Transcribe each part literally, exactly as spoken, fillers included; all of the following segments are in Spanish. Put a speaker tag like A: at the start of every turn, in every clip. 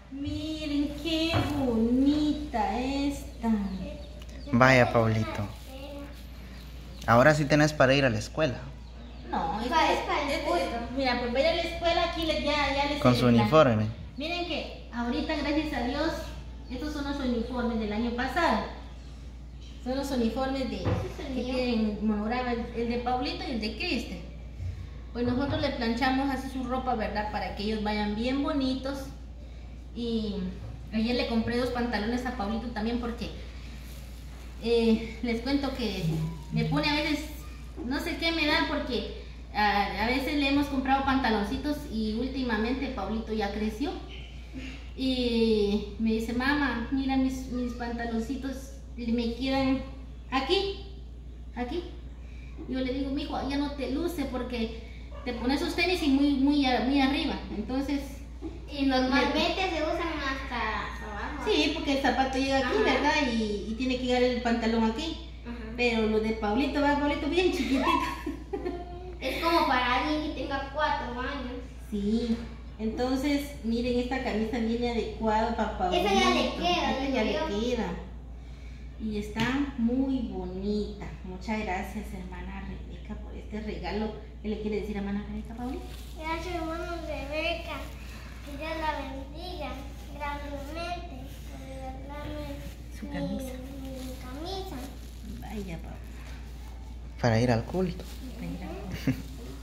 A: Miren qué bonita esta.
B: Vaya, Pablito. Ahora sí tenés para ir a la escuela.
A: No, es para, es para el escuela. Mira, pues vaya a la escuela aquí les, ya, ya les...
B: Con su uniforme.
A: Miren que ahorita, gracias a Dios, estos son los uniformes del año pasado. Son los uniformes de, que tienen monograma, el, el de Paulito y el de Kristen. Pues nosotros le planchamos así su ropa, ¿verdad? Para que ellos vayan bien bonitos. Y ayer le compré dos pantalones a Paulito también porque eh, les cuento que me pone a veces, no sé qué me da porque a, a veces le hemos comprado pantaloncitos y últimamente Paulito ya creció. Y me dice, mamá, mira mis, mis pantaloncitos, me quedan aquí, aquí. Yo le digo, mijo, ya no te luce porque te pones sus tenis y muy, muy, muy arriba. Entonces,
C: y normalmente le, se usan hasta abajo.
A: Sí, porque el zapato llega aquí, ajá, ¿verdad? Y, y tiene que llegar el pantalón aquí. Ajá. Pero lo de Paulito va, Paulito bien chiquitito.
C: Es como para alguien que tenga cuatro años.
A: Sí. Entonces, miren, esta camisa viene adecuada para Paulito.
C: Esa ya le queda.
A: Esta ya le queda. Y está muy bonita. Muchas gracias, hermana Rebeca, por este regalo. ¿Qué le quiere decir a hermana Rebeca, Paulito?
C: Gracias, hermana Rebeca. Que Dios la bendiga grandemente por regalarme
A: su camisa.
C: Mi, mi camisa.
A: Vaya, Paulito.
B: Para ir al culto.
A: Para ir al culto.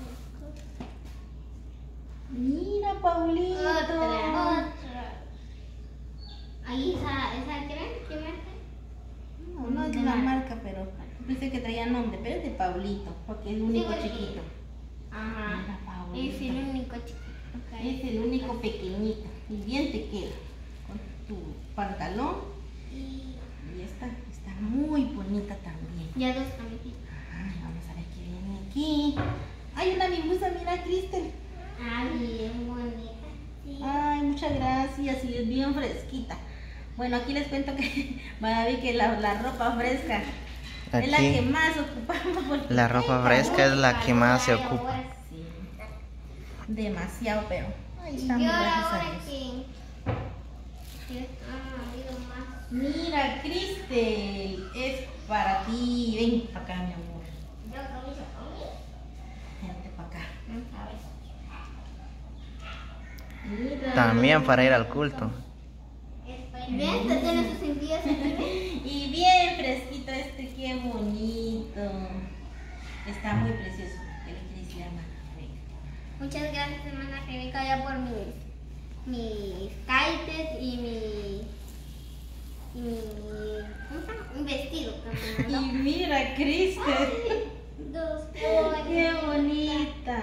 A: Mira, Paulito.
C: Otra, otra. Ahí esa, esa creen, ¿qué marca?
A: No, no es de la marca, pero pensé que traía nombre, pero es de Paulito, porque es el único sí, chiquito.
C: Ajá.
A: Mira, Paulito.
C: Es el único chiquito.
A: Okay. Es el único pequeñito. Y bien te queda con tu pantalón. Y, y esta está muy bonita también.
C: Ya dos camisitas.
A: Ay, vamos a ver qué viene aquí. Hay una mimosa, mira, Kristen.
C: Ay, bien bonita. Sí.
A: Ay, muchas gracias. Y es bien fresquita. Bueno, aquí les cuento que van a ver que la, la ropa fresca aquí, es la que más ocupamos.
B: La ropa fresca es la que más se ocupa.
A: Sí. Demasiado, pero ahí
C: y
A: estamos.
C: ahora que, que han habido más.
A: Mira, Cristel, es para ti. Ven para acá, mi amor.
C: Yo camisa para mí.
A: Vente para acá.
C: A ver.
A: Mira.
B: También para ir al culto.
C: Bien, te tiene sus sentidos.
A: Y bien fresquito este, qué bonito. Está muy precioso. ¿Qué le quiere decir a hermana Rebeca?
C: Muchas gracias, hermana Rebeca, ya por mis, mis kites y mi, y mi, ¿cómo se llama? Un vestido que me mandó.
A: Y mira, Kristen.
C: Dos
A: qué bonita.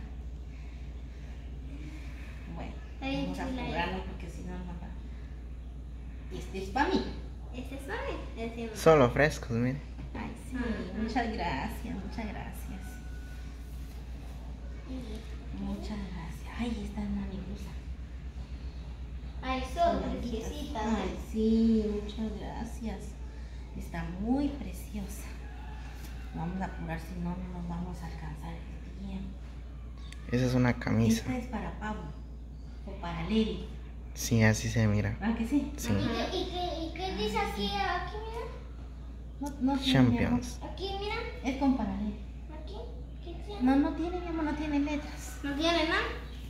A: Bueno, vamos a apurarnos porque si no, no va. Este es para mí.
C: Este es para mí.
B: Solo frescos, mire.
A: Ay, sí, ah, muchas gracias, muchas gracias.
C: Sí.
A: Muchas gracias. Ay, esta es una blusa.
C: Ay, son preciositas.
A: Ay, sí, muchas gracias. Está muy preciosa. Vamos a apurar, si no, no nos vamos a alcanzar el tiempo.
B: Esa es una camisa.
A: Esta es para Pablo o para Lady.
B: Sí, así se mira.
A: ¿Ah, que sí?
B: Sí.
C: ¿Y, y, qué, ¿Y qué dice aquí? Aquí, mira.
A: No, no tiene,
B: Champions.
C: Aquí, mira.
A: Es con para Lady.
C: Aquí. ¿Qué tiene?
A: No, no tiene, mi amor, no tiene letras.
C: ¿No tiene nada?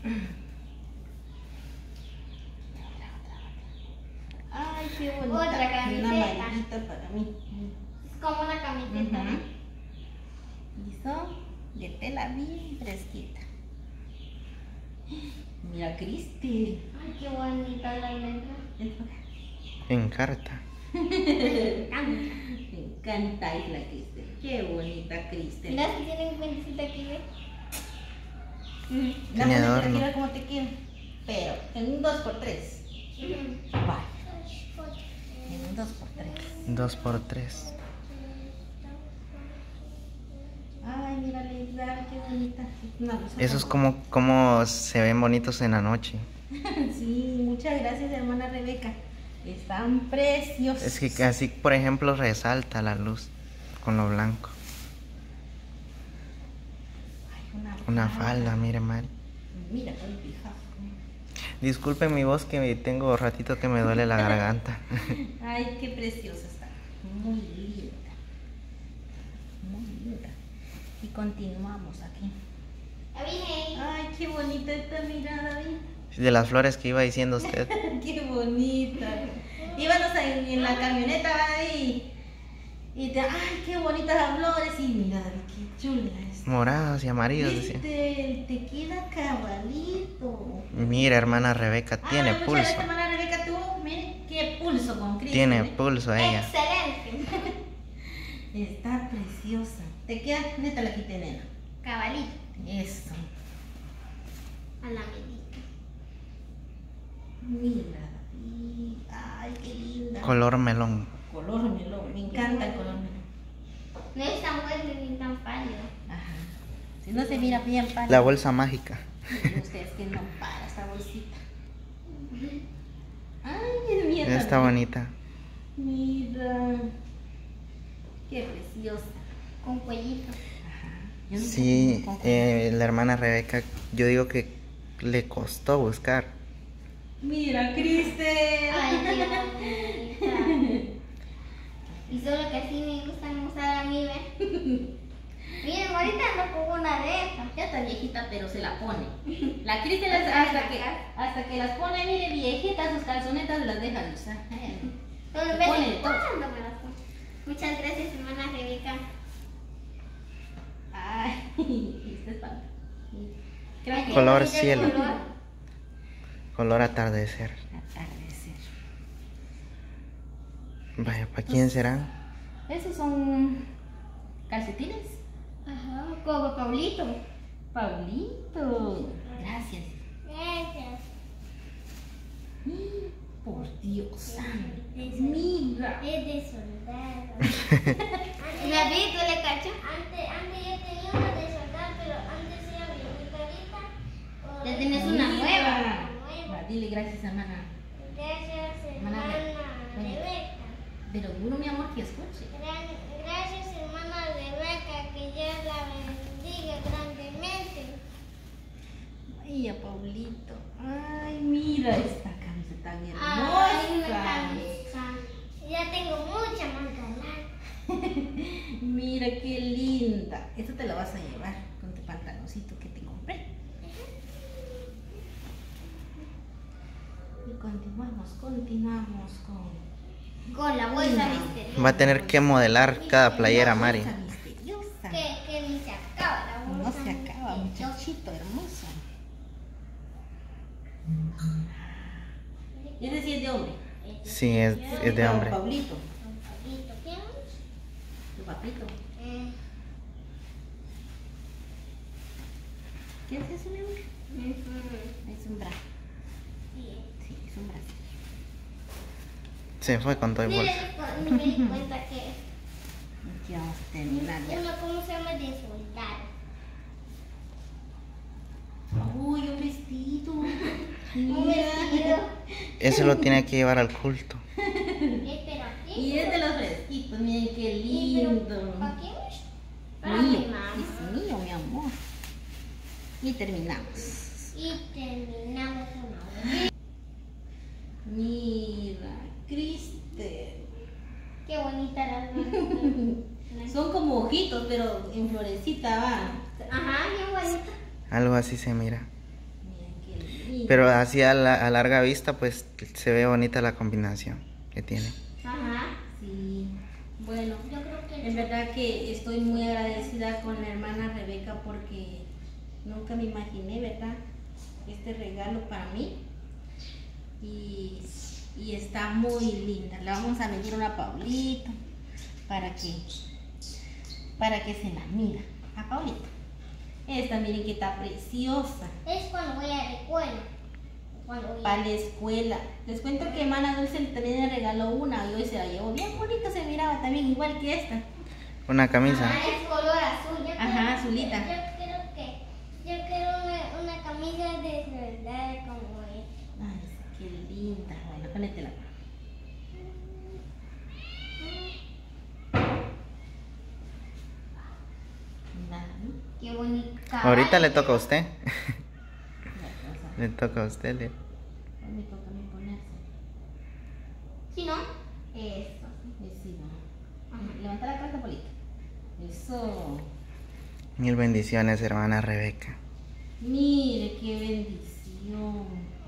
A: Ay, qué bonita.
C: Otra camiseta.
A: Una amarillita para mí.
C: Es como una camiseta,
A: Uh-huh.
C: ¿no?
A: Y son de tela bien fresquita. Mira, Cristi.
C: Ay, qué bonita la letra.
B: En carta.
C: Me encanta.
A: Me encanta Isla Cristi. Qué bonita Cristi.
C: Mira si tienen cuentecita aquí, ¿ves?
A: La
B: Tiene
A: moneda,
B: adorno.
A: mira cómo te quiero. Pero en un dos por tres. Vale. En un dos por tres.
B: Dos por tres.
A: Ay, mira la isla, qué bonita. Una blusa
B: Esos
A: con-
B: como, como se ven bonitos en la noche.
A: Sí, muchas gracias, hermana Rebeca. Están preciosos.
B: Es que así, por ejemplo, resalta la luz con lo blanco.
A: Ay, una,
B: Una falda, mire, Mari.
A: Mira, con el pijazo.
B: Disculpen mi voz que tengo ratito que me duele la garganta.
A: Ay, qué preciosa está. Muy linda. Muy linda. Y continuamos aquí.
C: Ya vine.
A: Ay, qué bonita esta mirada, David.
B: De las flores que iba diciendo usted.
A: Qué bonita. Íbamos en, en la camioneta, David. Y te, ay, qué bonitas las flores. Y mira, David, qué chula es.
B: Morados y amarillos, decía.
A: Viste, te queda cabalito.
B: Mira, hermana Rebeca, tiene
A: ah,
B: pulso.
A: Esta hermana Rebeca, tú, mire, qué pulso con Cristo.
B: Tiene
A: ¿eh?
B: pulso ella.
C: Excelente.
A: Está preciosa. Te queda, neta la quité, nena.
C: Cabalito.
A: Eso.
C: A la medida.
A: Mira, David. Ay, qué linda.
B: Color melón.
A: Color melón. Me encanta el color melón.
C: No es tan bueno ni tan pálido.
A: Ajá. Si no se mira bien pálido.
B: La bolsa mágica.
A: Y ustedes que no para esta bolsita. Ay, mira.
B: Está bonita.
A: Mira. Qué preciosa.
C: Con cuellito.
A: Yo nunca
B: Sí,
A: tengo con-
B: eh, la hermana Rebeca, yo digo que le costó buscar.
A: Mira, Cristel.
C: Ay, qué bonita. Y solo que así me gustan usar a mí, ¿ven? Miren, ahorita no pongo una de esas.
A: Ya está viejita, pero se la pone. La Cristel es hasta que, hasta que las pone, mire, viejitas, sus calzonetas las deja de usar.
C: Solo
A: Se
C: de
A: pone
C: vez
A: de
C: en
A: todo.
C: cuando me las pongo. Muchas gracias, hermana Rebeca.
A: Ay, esta es para. Creo
C: Ay,
A: que
C: qué
B: Color
C: bonito el
B: cielo.
C: color.
B: Color atardecer.
A: atardecer.
B: Vaya, ¿para quién será?
A: Esos son calcetines.
C: Ajá, como Paulito.
A: Paulito. Gracias.
C: Gracias.
A: Por Dios santo.
C: Es
A: Mira.
C: Es de soldado. David, ¿tú le cacho? Antes, antes yo tenía una de soldado, pero antes era bien carita. Ya tienes una
A: Mira.
C: nueva.
A: Va, dile gracias, hermana.
C: Gracias,
A: Hermana
C: hermana
A: Re-
C: Rebeca.
A: Pero duro, mi amor, que escuche.
C: Gran- Gracias, hermana Rebeca, que Dios la bendiga grandemente.
A: Ay, a Paulito. Ay, mira esta camisa tan
C: Ay, una
A: hermosa.
C: camisa. Ya tengo mucha más ganas.
A: Mira qué linda. Esta te la vas a llevar con tu pantaloncito que te compré. Y continuamos, continuamos con.
C: Con la bolsa
A: No.
C: misteriosa.
B: Va a tener que modelar cada playera, Mari.
A: Bolsa misteriosa.
C: Que, que ni se acaba la
A: No
C: bolsa.
A: se acaba,
C: misteriosa.
A: muchachito hermoso. Ese sí es de hombre.
B: Sí, es, es de hombre.
A: Pablito.
C: Con Pablito, ¿quién es?
A: Tu papito.
C: Eh,
A: ¿Qué es eso, mi amor?
C: ujú.
A: Es un brazo.
C: Sí.
A: Sí, es un brazo.
B: Se fue con todo el
C: Ni
B: bolso.
C: me, di cu- ni me di cuenta que
A: Aquí vamos a terminar ya.
C: uno, ¿cómo se llama? De soldado.
A: Uy, un vestido.
C: Un
A: Mira.
C: vestido.
B: Eso lo tiene que llevar al culto.
C: Eh, pero aquí.
A: Y es de los fresquitos, miren qué
C: Sí, pero
A: lindo.
C: ¿para quién es? Para mi
A: Mío,
C: mamá.
A: es mío, mi amor. Y terminamos.
C: Y terminamos una.
A: Mira, Cristel.
C: Qué bonita la flor.
A: Son como ojitos, pero en florecita va.
C: Ajá, qué bonita.
B: Algo así se mira.
A: Miren qué lindo.
B: Pero así a, la- a larga vista, pues se ve bonita la combinación que tiene.
C: Ajá.
A: Sí. Bueno,
C: Yo creo que
A: en verdad que estoy muy agradecida con la hermana Rebeca porque nunca me imaginé, ¿verdad? Este regalo para mí. Y, y está muy linda. Le vamos a medir una a Paulito para que, para que se la mida. A Paulito. Esta, miren que está preciosa.
C: es cuando voy a la escuela. Cuando voy
A: Para
C: a...
A: la escuela. Les cuento que hermana Dulce también le regaló una y hoy se la llevó. Bien bonita, se miraba también igual que esta.
B: Una camisa.
C: Ah, es color azul. Yo
A: Ajá,
C: quiero-
A: azulita.
C: Yo quiero que... Yo quiero una, una camisa de soldado como esta.
A: Ay, qué linda. Bueno, pónetela. Nada, ¿no?
C: Qué bonita.
B: Ahorita le toca a usted.
A: Ya, vamos a-
B: Le toca a usted. le-
C: Si no, eso.
A: Eh, sí, no. Levanta la cabeza, Paulito. Eso.
B: Mil bendiciones, hermana Rebeca.
A: Mire, qué bendición.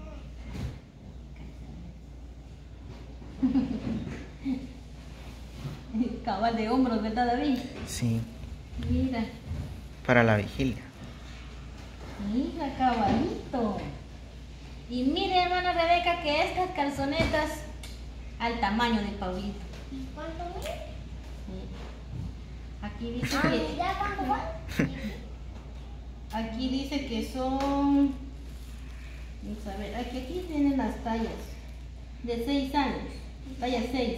A: Cabal de hombros, ¿verdad, David?
B: Sí.
A: Mira.
B: Para la vigilia.
A: Mira, cabalito. Y mire, hermana Rebeca, que estas calzonetas al tamaño de Paulito.
C: ¿Y cuánto mide?
A: Aquí dice
C: Ah,
A: que
C: mira cuánto vale.
A: aquí dice que son, vamos a ver, aquí, aquí tienen las tallas de seis años, talla seis.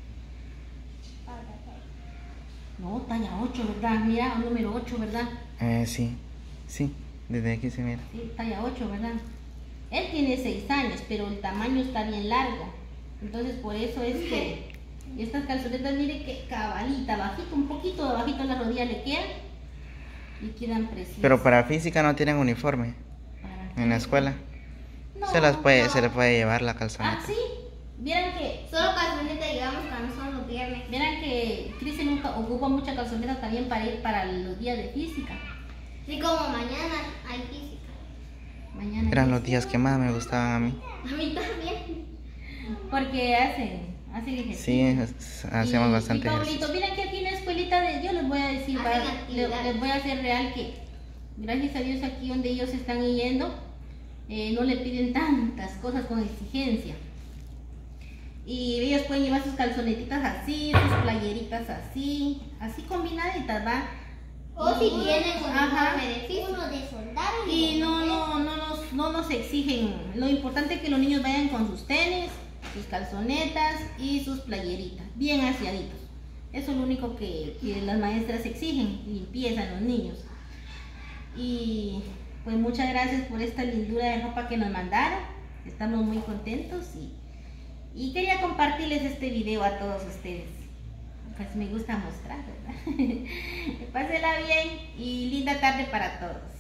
A: No, talla ocho, ¿verdad? Mira, número ocho, ¿verdad?
B: Eh, sí. Sí. Desde aquí se mira.
A: Sí, talla ocho, ¿verdad? Él tiene seis años, pero el tamaño está bien largo. Entonces, por eso es que estas calzonetas, mire que cabalita, bajito, un poquito abajito en la rodilla le quedan y quedan preciosas.
B: Pero para física no tienen uniforme.
A: ¿Para
B: En la
A: qué?
B: escuela.
A: No,
B: se las puede,
A: no.
B: se les puede llevar la calzoneta.
A: Ah, sí. Vieran que,
C: Solo calzoneta, digamos, cuando son los viernes.
A: vieran que Cristian nunca ocupa mucha calzoneta también para ir para los días de física.
C: Sí, como mañana hay física.
A: Mañana.
B: Eran
A: ya
B: los días que más me gustaban a mí.
C: A mí también.
A: Porque hacen, hacen ejercicio.
B: Sí, es- hacemos
A: Y-
B: bastante
A: y Pablito,
B: ejercicio.
A: miren que aquí en la escuelita de, yo les voy a decir,
C: Hacen
A: va- le-
C: actividades.
A: les voy a hacer real que, gracias a Dios aquí donde ellos están yendo, eh, no le piden tantas cosas con exigencia. Y ellos pueden llevar sus calzonetitas así, sus playeritas así, así combinaditas, ¿va?
C: O si
A: Y-
C: tienen
A: ajá.
C: uniforme de física. Uno de soldado
A: Y no, no, no, nos, no nos exigen. Lo importante es que los niños vayan con sus tenis, sus calzonetas y sus playeritas, bien aseaditos. Eso es lo único que, que las maestras exigen, limpieza en los niños. Y pues muchas gracias por esta lindura de ropa que nos mandaron. Estamos muy contentos y, y quería compartirles este video a todos ustedes. Pues me gusta mostrar, ¿verdad? Pásela bien y linda tarde para todos.